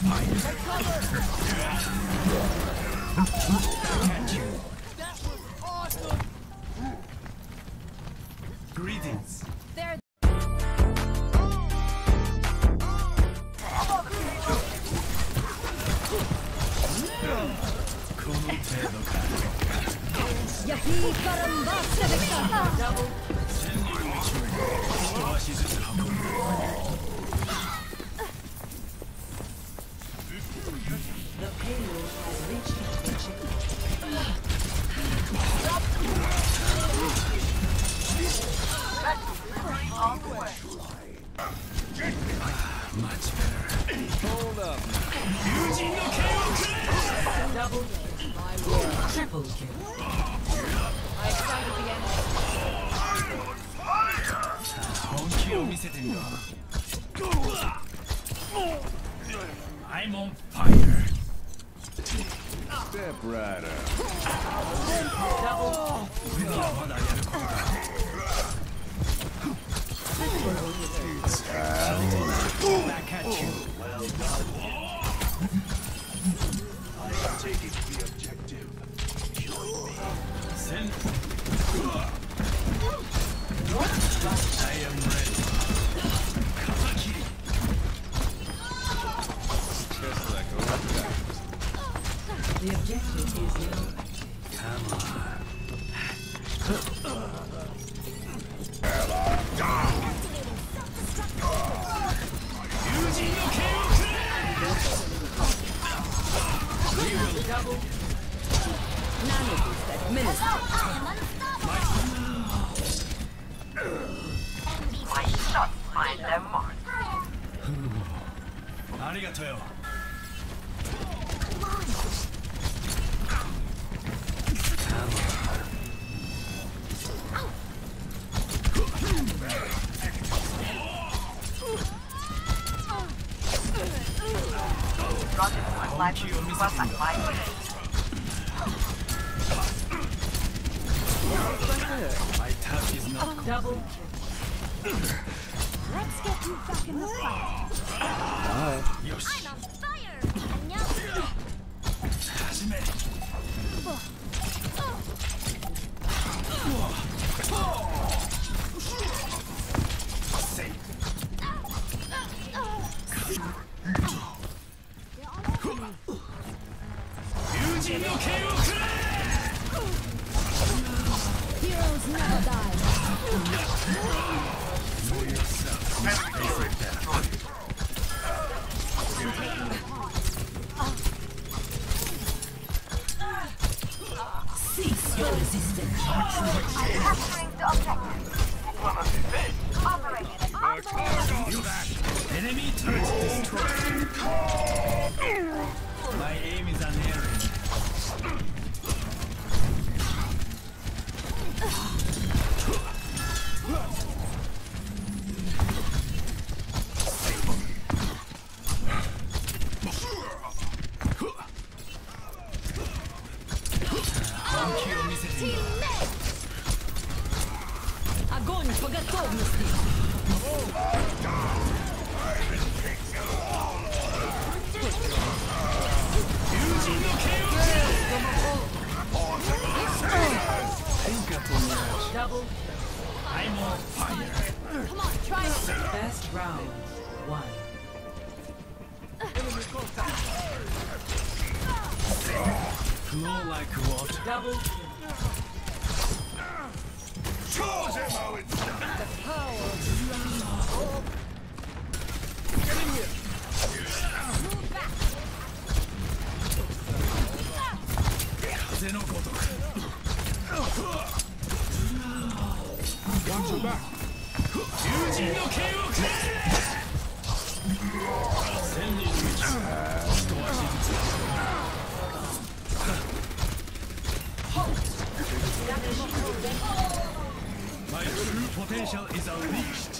Greetings. There. The payload has reached its Much better. Hold up. double triple kill. I excited the enemy. 本気を見せてみろ。I'm on fire. Step right up. 俺はまだやることが。Back at you. Well done. I'm taking the objective. Join me. Send. I am ready. Kazaki. Just like The objective is low. Come on. Double. Nano boost administered. My shots find their mark. ありがとうよ。 Running to my life was at my way. My touch is not Double Let's get you back in the fight. よし。 I'm on fire. 始め。友人の剣をくれ。 Heroes never die. cease your resistance. Capturing the objective. Operation on Enemy turret destroyed. My aim is unerring. Огонь по готовности. Double. I'm on fire. Come on, try it. Best round. One. Flow like water. Double kill. Shows him how it's done. Move back. 風のごとく。友人の剣をくれ。千里の道。一足ずつ。My true potential is unleashed.